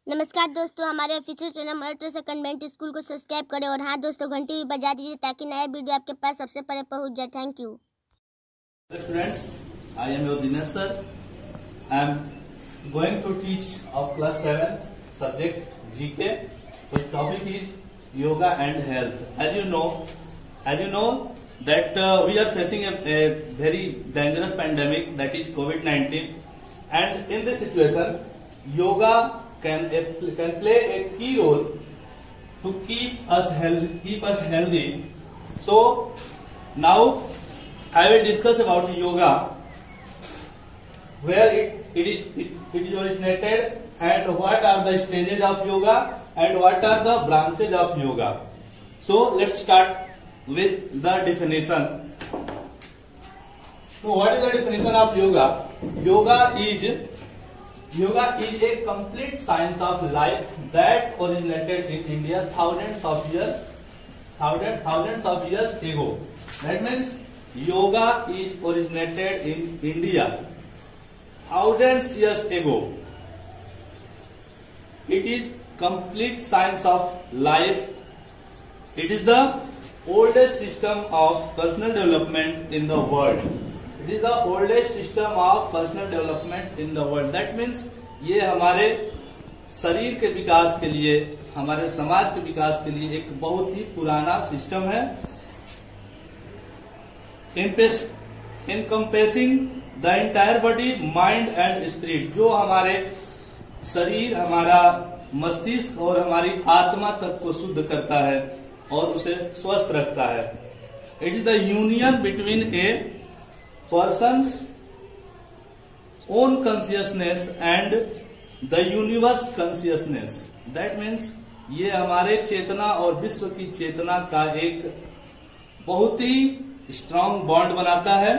नमस्कार दोस्तों, हमारे official channel Marathwada convent school को सब्सक्राइब करें और हाँ दोस्तों, घंटी भी बजा दीजिए ताकि नया वीडियो आपके पास सबसे पहले पहुंच जाए। Thank you students, I am your Dinesh sir. I am going to teach of class 7 subject GK. Which topic is yoga and health. As you know that we are facing a very dangerous pandemic, that is COVID-19, and in this situation yoga can play a key role to keep us healthy. So now I will discuss about yoga, where it is originated, and what are the stages of yoga and what are the branches of yoga. So let's start with the definition. So what is the definition of yoga? Yoga is a complete science of life that originated in India thousands of years ago. That means yoga is originated in India thousands years ago. It is complete science of life. It is the oldest system of personal development in the world. It is the oldest system of personal development in the world. That means ये हमारे शरीर के विकास के लिए, हमारे समाज के विकास के लिए एक बहुत ही पुराना सिस्टम है. Encompassing the entire body, mind and spirit. जो हमारे शरीर, हमारा मस्तिष्क और हमारी आत्मा तक को शुद्ध करता है और उसे स्वस्थ रखता है. It is the union between a persons own consciousness and the universe consciousness. That means ये हमारे चेतना और विश्व की चेतना का एक बहुत ही स्ट्रांग बॉन्ड बनाता है.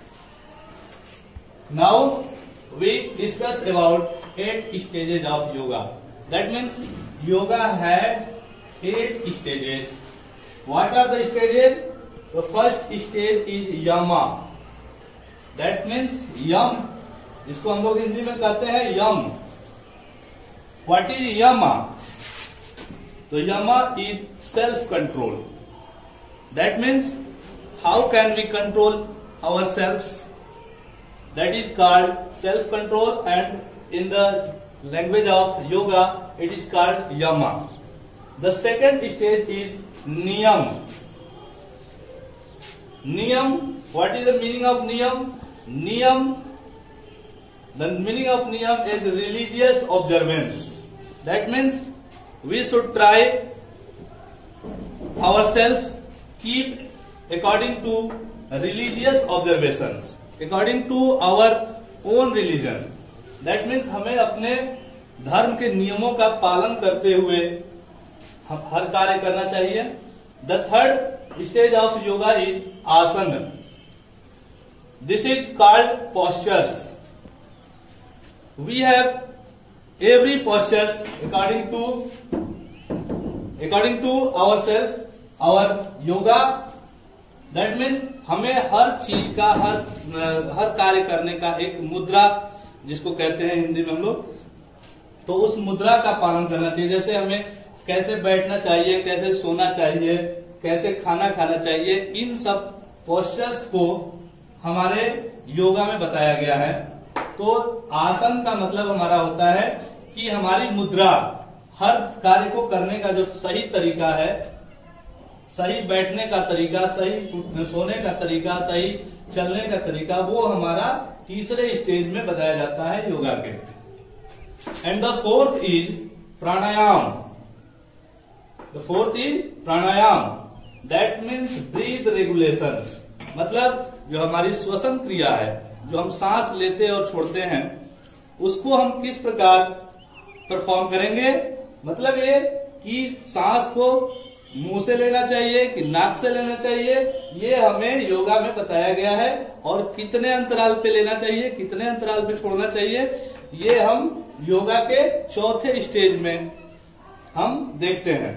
Now we discuss about 8 stages of yoga. That means yoga had 8 stages. What are the stages? The first stage is yama. That means yam, जिसको हम लोग हिंदी में कहते हैं यम. What is yama? तो yama is self control. That means how can we control ourselves? That is called self control, and in the language of yoga it is called yama. The second stage is niyam. Niyam, what is the meaning of niyam? Niyam, the meaning of niyam is religious observance. That means we should try ourselves keep according to religious observations, according to our own religion. That means हमें अपने धर्म के नियमों का पालन करते हुए हर कार्य करना चाहिए. The third stage of yoga is asana. This is called postures. We have every postures according to ourselves, our yoga. That means हमें हर चीज का, हर कार्य करने का एक मुद्रा, जिसको कहते हैं हिंदी में हम लोग, तो उस मुद्रा का पालन करना चाहिए. जैसे हमें कैसे बैठना चाहिए, कैसे सोना चाहिए, कैसे खाना खाना चाहिए, इन सब पोस्चर्स को हमारे योगा में बताया गया है. तो आसन का मतलब हमारा होता है कि हमारी मुद्रा, हर कार्य को करने का जो सही तरीका है, सही बैठने का तरीका, सही सोने का तरीका, सही चलने का तरीका, वो हमारा तीसरे स्टेज में बताया जाता है योगा के. And the fourth is pranayama. The fourth is pranayama. That means breath regulations. मतलब जो हमारी श्वसन क्रिया है, जो हम सांस लेते और छोड़ते हैं, उसको हम किस प्रकार परफॉर्म करेंगे. मतलब ये कि सांस को मुंह से लेना चाहिए कि नाक से लेना चाहिए, ये हमें योगा में बताया गया है. और कितने अंतराल पे लेना चाहिए, कितने अंतराल पे छोड़ना चाहिए, ये हम योगा के चौथे स्टेज में हम देखते हैं.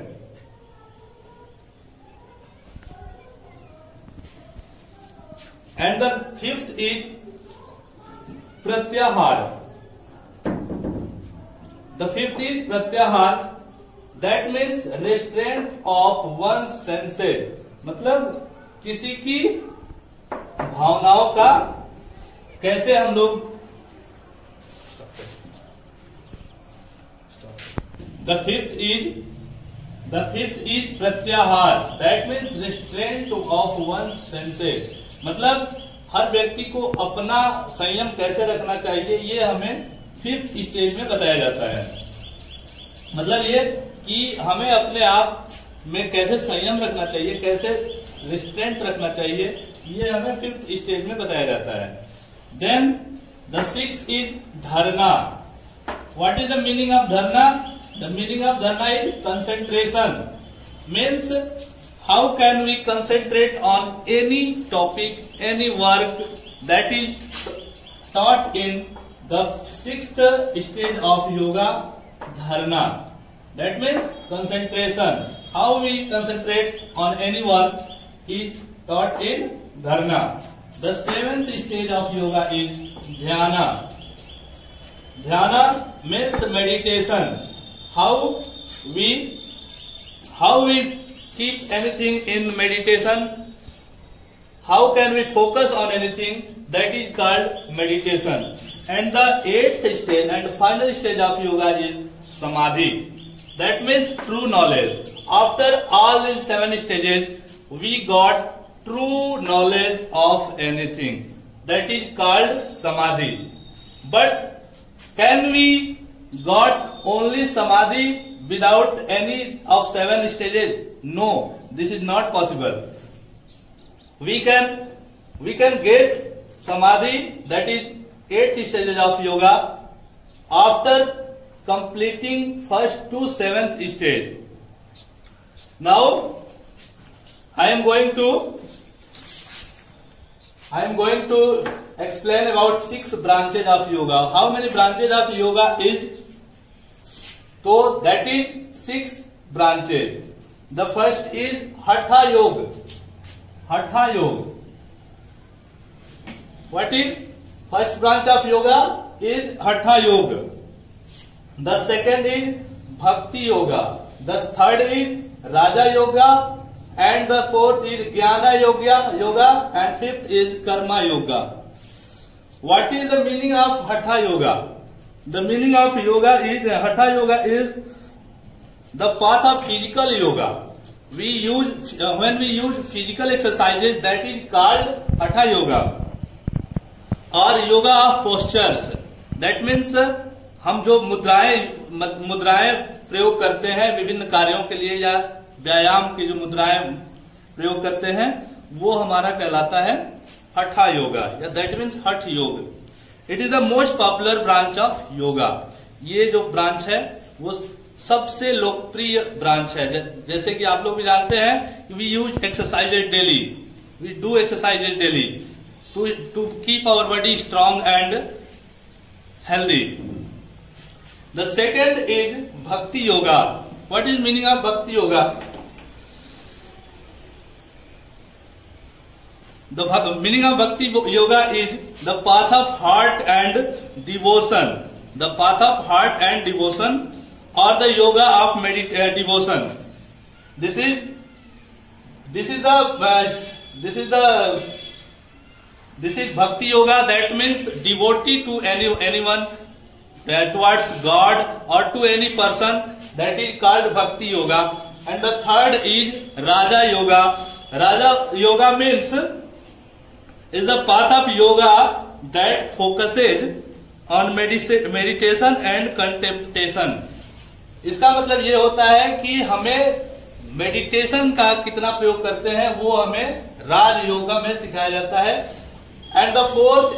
And the fifth is pratyahara. The fifth is pratyahara, that means restraint of one senses, मतलब किसी की भावनाओं का कैसे हम लोग, the fifth is pratyahara, that means restraint of one senses, मतलब हर व्यक्ति को अपना संयम कैसे रखना चाहिए, ये हमें फिफ्थ स्टेज में बताया जाता है। मतलब ये कि हमें अपने आप में कैसे संयम रखना चाहिए, कैसे रिस्ट्रेंट रखना चाहिए, ये हमें फिफ्थ स्टेज में बताया जाता है। Then the sixth is dharana. What is the meaning of dharana? The meaning of dharna is concentration. Means how can we concentrate on any topic, any work that is taught in the sixth stage of yoga, dharna. That means concentration. How we concentrate on any work is taught in dharna. The seventh stage of yoga is dhyana. Dhyana means meditation. How we keep anything in meditation, how can we focus on anything, that is called meditation. And the eighth stage and final stage of yoga is samadhi, that means true knowledge. After all these 7 stages we got true knowledge of anything, that is called samadhi. But can we got only samadhi without any of 7 stages? No, this is not possible. We can get samadhi, that is 8 stages of yoga, after completing first to 7th stage. Now I am going to explain about 6 branches of yoga. How many branches of yoga is? So that is 6 branches. The first is Hatha Yoga. Hatha Yoga. What is first branch of yoga? Is Hatha Yoga. The second is Bhakti Yoga. The third is Raja Yoga. And the fourth is Jnana Yoga. And fifth is Karma Yoga. What is the meaning of Hatha Yoga? The meaning of Hatha Yoga is the path of physical yoga. We use when we use physical exercises, that is called Hatha Yoga. Or yoga of postures. That means हम जो मुद्राएं प्रयोग करते हैं विभिन्न कार्यों के लिए, या व्यायाम की जो मुद्राएं प्रयोग करते हैं, वो हमारा कहलाता है हठा योगा, या that means hatha yoga. It is the most popular branch of yoga. ये जो ब्रांच है वो सबसे लोकप्रिय ब्रांच है. जैसे कि आप लोग भी जानते हैं कि we use exercises daily, we do exercises daily to keep our body strong and healthy. The second is bhakti yoga. What is meaning of bhakti yoga? The meaning of Bhakti Yoga is the path of heart and devotion. The path of heart and devotion, or the yoga of devotion. This is Bhakti Yoga. That means devotee to anyone, towards God or to any person. That is called Bhakti Yoga. And the third is Raja Yoga. Raja Yoga means is the path of yoga that focuses on meditation and contemplation. इसका मतलब ये होता है कि हमें meditation का कितना प्रयोग करते हैं वो हमें राज योगा में सिखाया जाता है. And the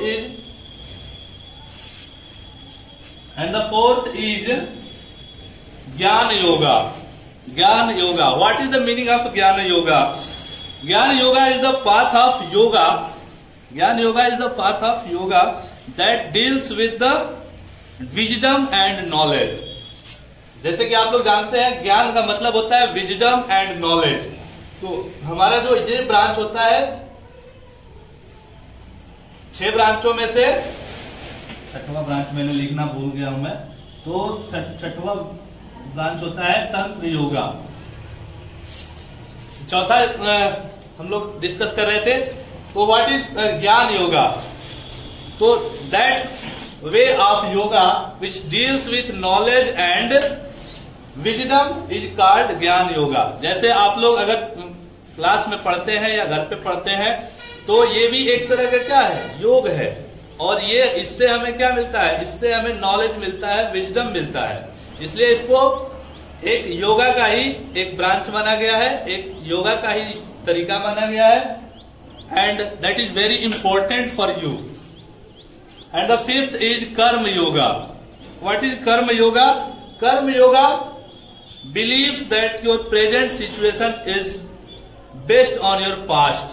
fourth is jnana yoga. Jnana yoga. What is the meaning of jnana yoga? Jnana yoga is the path of yoga. Jnana Yoga is the path of yoga that deals with the wisdom and knowledge. जैसे कि आप लोग जानते हैं ज्ञान का मतलब होता है विजडम एंड नॉलेज. तो हमारा जो ये ब्रांच होता है 6 ब्रांचों में से 6वां ब्रांच मैंने लिखना भूल गया हूं मैं. तो छठवां ब्रांच होता है तंत्र योगा। चौथा हम लोग डिस्कस कर रहे थे, तो व्हाट इज ज्ञान योगा। तो that way of yoga which deals with knowledge and wisdom is called jnana yoga. जैसे आप लोग अगर क्लास में पढ़ते हैं या घर पे पढ़ते हैं, तो ये भी एक तरह का क्या है, योग है। और ये इससे हमें क्या मिलता है, इससे हमें नॉलेज मिलता है, विजडम मिलता है। इसलिए इसको एक योगा का ही एक ब्रांच माना गया है, एक योगा का ही तरीका माना गया है। And that is very important for you. And the fifth is karma yoga. What is karma yoga? कर्म yoga believes that your present situation is based on your past.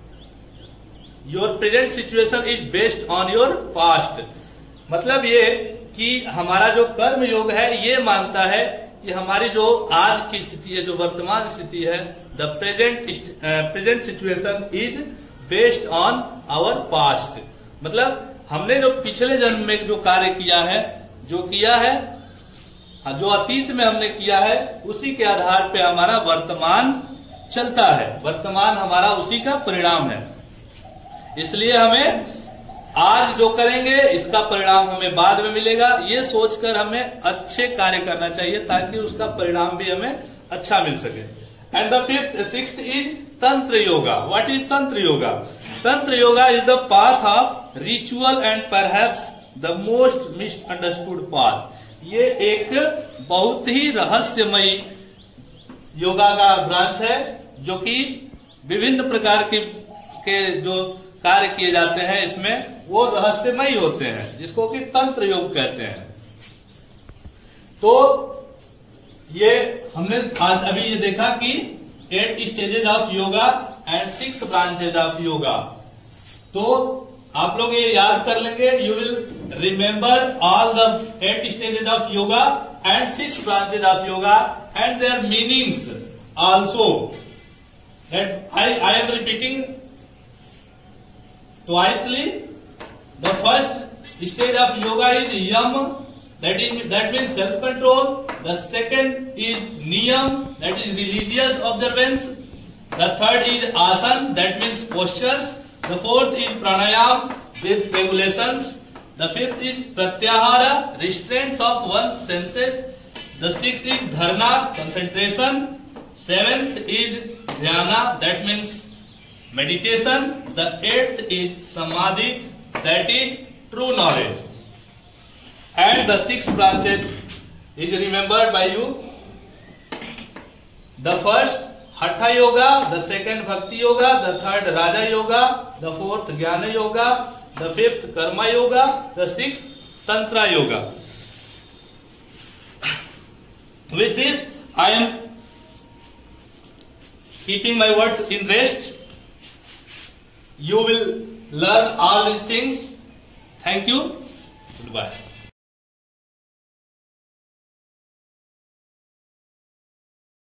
Your present situation is based on your past. मतलब ये कि हमारा जो कर्म योग है ये मानता है कि हमारी जो आज की स्थिति है, जो वर्तमान स्थिति है, the present situation is based on our past. मतलब हमने जो पिछले जन्म में जो कार्य किया है, जो किया है, जो अतीत में हमने किया है, उसी के आधार पे हमारा वर्तमान चलता है। वर्तमान हमारा उसी का परिणाम है। इसलिए हमें आज जो करेंगे इसका परिणाम हमें बाद में मिलेगा, ये सोचकर हमें अच्छे कार्य करना चाहिए ताकि उसका परिणाम भी हमें अच्छा मिल सके। And the sixth is tantra yoga. What is tantra yoga? Tantra yoga is the path of ritual and perhaps the most misunderstood path. ये एक बहुत ही रहस्यमयी योगा का ब्रांच है, जो कि विभिन्न प्रकार के जो कार्य किए जाते हैं इसमें वो रहस्यमयी होते हैं, जिसको कि तंत्र योग कहते हैं। तो ये हमने आज अभी ये देखा कि 8 stages of yoga and 6 branches of yoga. तो आप लोग ये याद कर लेंगे। You will remember all the 8 stages of yoga and 6 branches of yoga and their meanings also. I am repeating twicely. The first stage of yoga is yama, that means self control. The second is niyam, that is religious observance. The third is asan, that means postures. The fourth is pranayam with regulations. The fifth is pratyahara, restraints of one's senses. The sixth is dharana, concentration. Seventh is dhyana, that means meditation. The eighth is samadhi, that is true knowledge. And the 6 branches is remembered by you. The first Hatha Yoga, the second Bhakti Yoga, the third Raja Yoga, the fourth Jnana Yoga, the fifth Karma Yoga, the sixth Tantra Yoga. With this, I am keeping my words in rest. You will learn all these things. Thank you. Goodbye.